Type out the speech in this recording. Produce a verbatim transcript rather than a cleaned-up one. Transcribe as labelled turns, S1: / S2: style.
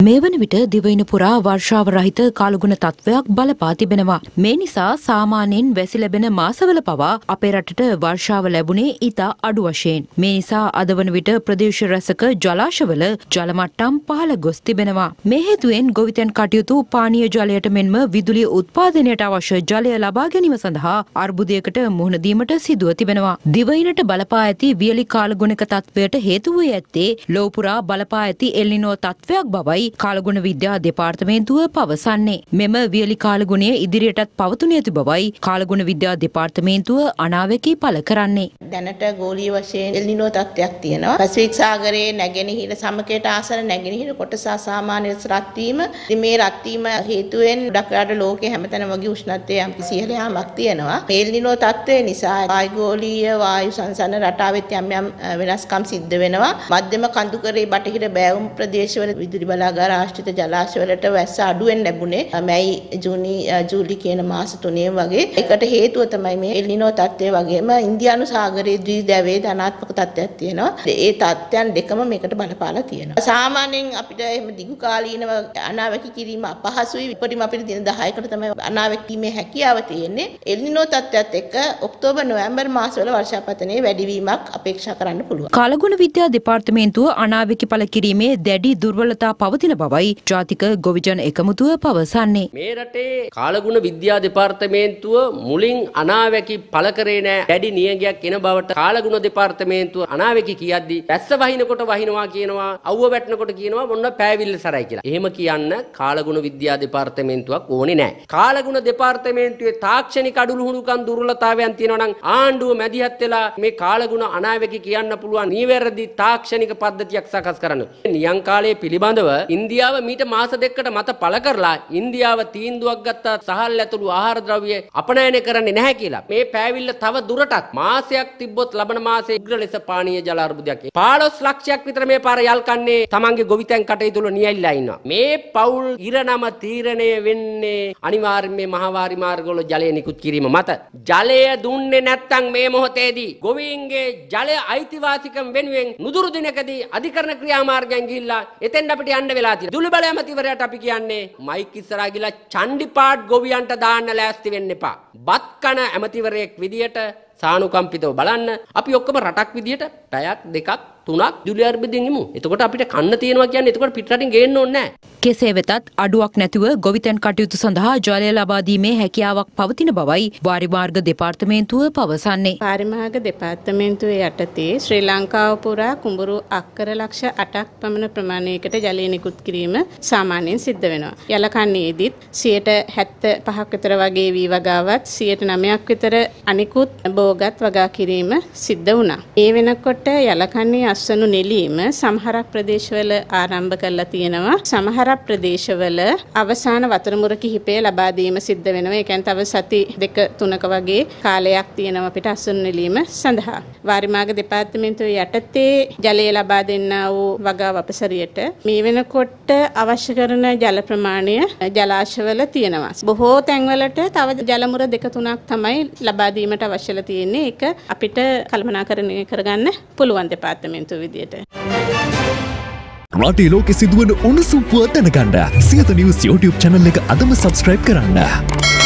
S1: මේ වන විට දිවයින පුරා වර්ෂාව රහිත කාලගුණ තත්වයක් බලපා තිබෙනවා. මේ නිසා සාමාන්‍යයෙන් වැසි ලැබෙන මාසවල පවා අපේ රටට වර්ෂාව ලැබුණේ ඉතා අඩු වශයෙන්. මේ නිසා අද වන විට ප්‍රදේශ රැසක ජලාශවල ජල මට්ටම් පහළ ගොස් තිබෙනවා. මේ හේතුවෙන් ගොවිතැන් කටයුතු පානීය ජලයට මෙන්ම විදුලිය උත්පාදනයට අවශ්‍ය ජලය ලබා ගැනීම සඳහා අර්බුදයකට මුහුණ දීමට සිදුව තිබෙනවා. දිවයිනට බලපා ඇති වියලි කාලගුණක තත්වයට හේතු වී ඇත්තේ ලොව පුරා බලපා ඇති එල්නිනෝ තත්වයක් බවයි කාලගුණ විද්‍යා දෙපාර්තමේන්තුව පවසන්නේ. මෙම වියලි කාලගුණය ඉදිරියටත් පවතුන ඇති බවයි කාලගුණ විද්‍යා දෙපාර්තමේන්තුව අනාවැකී පළ කරන්නේ.
S2: දැනට ගෝලීය වශයෙන් එල්නිනෝ තත්ත්වයක් තියෙනවා. පැසිෆික් සාගරයේ නැගෙනහිර සමකයට ආසන නැගෙනහිර කොටස සාමාන්‍ය රත් වීම. ඉතින් මේ රත් වීම හේතුවෙන් ගොඩක් ලෝකයේ හැමතැනම වගේ උෂ්ණත්වයේ යම්කිසි ඉහළ යාමක් තියෙනවා. එල්නිනෝ තත්ත්වය නිසා වායුගෝලීය වායු සංසරණ රටාවෙත් යම් යම් වෙනස්කම් සිද්ධ වෙනවා. මධ්‍යම කඳුකරේ බටහිර බෑවුම් ප්‍රදේශවල විදුලි බලාගාර ආශ්‍රිත ජලාශවලට වැස්ස අඩුවෙන් ලැබුණේ මැයි ජූනි ජූලි කියන මාස තුනේ වගේ. ඒකට හේතුව තමයි මේ එල්නිනෝ තත්ත්වය වගේම ඉන්දියානු සාගරයේ ද්විදැවයේ ධනාත්මක තත්ත්වයක් තියෙනවා. ඒ තත්ත්වයන් දෙකම මේකට බලපාලා තියෙනවා. සාමාන්‍යයෙන් අපිට එහෙම දිගු කාලීනව අනාවැකි කිරීම අපහසුයි. ඉපරිම අපිට දින දහයකට තමයි අනාවැකි කිරීමේ හැකියාව තියෙන්නේ. එල්නිනෝ තත්ත්වයත් එක්ක ඔක්තෝබර් නොවැම්බර් මාසවල වර්ෂාපතනයේ වැඩිවීමක් අපේක්ෂා කරන්න පුළුවන්.
S1: කාලගුණ විද්‍යා දෙපාර්තමේන්තුව අනාවැකි පළ කිරීමේ දැඩි දුර්වලතා පවතින බවයි ජාතික ගොවිජන එකමුතුව පවසන්නේ.
S3: මේ රටේ කාලගුණ විද්‍යා දෙපාර්තමේන්තුව මුලින් අනාවැකි පළ කරේ නෑ. දැඩි නියගයක් එන බවට කාලගුණ දෙපාර්තමේන්තුව අනාවැකි කියද්දි වැස්ස වහිනකොට වහිනවා කියනවා, අවුව වැටෙනකොට කියනවා මොන්න පෑවිල්ල සරයි කියලා. එහෙම කියන්න කාලගුණ විද්‍යා දෙපාර්තමේන්තුවක් ඕනේ නෑ. කාලගුණ දෙපාර්තමේන්තුවේ තාක්ෂණික අඩුලුහුණුකම් දුර්වලතාවයන් තියෙනවා නම් ආණ්ඩුව මැදිහත් වෙලා මේ කාලගුණ අනාවැකි කියන්න පුළුවන් නිවැරදි තාක්ෂණික පද්ධතියක් සකස් කරන්න. නියං කාලයේ පිළිබඳව ඉන්දියාව මීට මාස දෙකකට මත පළ කරලා ඉන්දියාව තීන්දුවක් ගත්තා සහල් ඇතුළු ආහාර ද්‍රව්‍ය අපනයනය කරන්නේ නැහැ කියලා. මේ පෑවිල්ල තව දුරටත් මාසයක් තිබ්බොත් ලබන මාසයේ උග්‍ර ලෙස පානීය ජල අර්බුදයක්. පහළොස් ලක්ෂයක් විතර මේ පාර යල් කන්නේ තමන්ගේ ගොවිතැන් කටයුතු වල නියැලිලා ඉන්නවා. මේ පවුල් ඉරණම තීරණය වෙන්නේ අනිවාර්යයෙන් මේ මහවාරි මාර්ගවල ජලය නිකුත් කිරීම මත. ජලය දුන්නේ නැත්නම් මේ මොහොතේදී ගොවීන්ගේ ජලය අයිතිවාසිකම් වෙනුවෙන් නුදුරු දිනකදී අධිකරණ ක්‍රියාමාර්ගයෙන් ගිහිල්ලා එතෙන් අපිට යන්න වෙලා තියෙනවා. දුලබල ඇමතිවරයාට අපි කියන්නේ මයික් ඉස්සරහා ගිහලා චණ්ඩිපාඩ් ගොවියන්ට දාන්න ලෑස්ති වෙන්න එපා. බත් කන ඇමතිවරයෙක් විදියට සානුකම්පිතව බලන්න. අපි ඔක්කොම රටක් විදියට පැයක් දෙකක් තුනක් ජුලි අර්බුදයෙන් ඉමු. එතකොට අපිට කන්න තියෙනවා කියන්නේ එතකොට පිටරටින් ගේන්න ඕනේ නැහැ.
S1: කෙසේ වෙතත් අඩුවක් නැතිව ගොවිතැන් කටයුතු සඳහා ජලය ලබා දීමේ හැකියාවක් පවතින බවයි වාරිමාර්ග දෙපාර්තමේන්තුව පවසන්නේ.
S4: වාරිමාර්ග දෙපාර්තමේන්තුවේ යටතේ ශ්‍රී ලංකාව පුරා කුඹුරු අක්කර ලක්ෂ අටක් පමණ ප්‍රමාණයකට ජලය නිකුත් කිරීම සාමාන්‍යයෙන් සිද්ධ වෙනවා. යලකන්නේදීත් සියයට හැත්තෑ පහක් විතර වගේ වී වගාවත් සියයට නවයක් විතර අනිකුත් බෝගත් වගා කිරීම සිද්ධ වුණා. ඒ වෙනකොට යලකන්නේ අස්වනු නෙලීම සමහරක් ප්‍රදේශවල ආරම්භ කරලා තියෙනවා. සමහර ප්‍රදේශවල අවසාන වතුර මුර කිහිපය ලබා දීම සිද්ධ වෙනවා. ඒ කියන්නේ තව සති දෙක තුනක වගේ කාලයක් තියෙනවා අපිට අස්වනු නෙලීම සඳහා. වාරිමාර්ග දෙපාර්තමේන්තුවේ යටතේ ජලය ලබා දෙන්නා වූ වගාව අපසරියට මේ වෙනකොට අවශ්‍ය කරන ජල ප්‍රමාණය ජලාශවල තියෙනවා. බොහෝ තැන්වලට තව ජල මුර දෙක තුනක් තමයි ලබා දීමට අවශ්‍යලා තියෙන්නේ. ඒක අපිට කළමනාකරණය කරගන්න පුළුවන් දෙපාර්තමේන්තුව විදියට.
S5: රටේ ලෝකෙ සිදුවන උණුසුම් පුවත් දැනගන්න සියත නිවුස් YouTube channel එක අදම subscribe කරන්න.